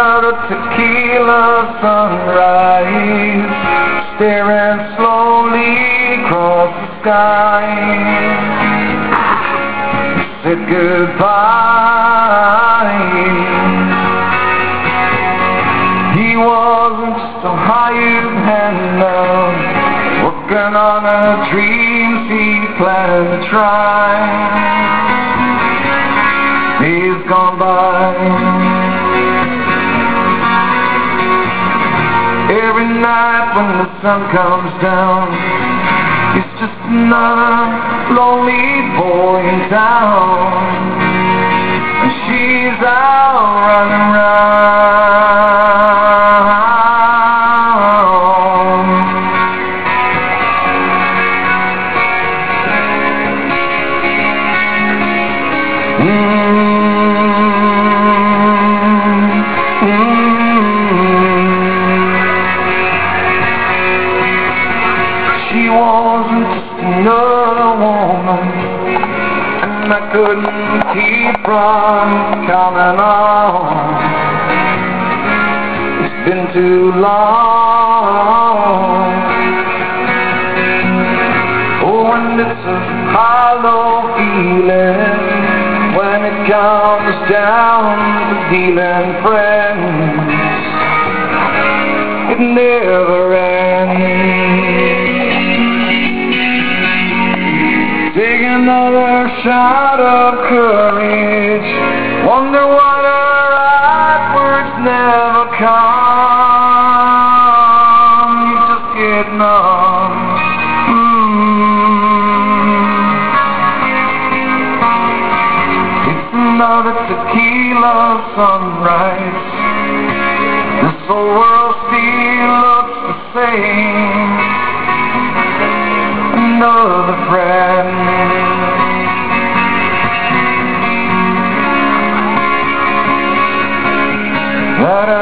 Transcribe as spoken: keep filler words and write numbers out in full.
another tequila sunrise, staring slowly across the sky. Said goodbye. He wasn't just a hired hand now, working on a dream he planned to try. He's gone by. Every night when the sun comes down, it's just another lonely boy in town, and she's out running around. Mm-hmm. She wasn't just another woman, and I couldn't keep from counting on. It's been too long. Oh, and it's a hollow feeling when it comes down to dealing friends. It never ends. Take another shot of courage, wonder why the right words never come. You just get numb. Mm. It's another tequila sunrise. This whole world still looks the same. Another friend. Da, da,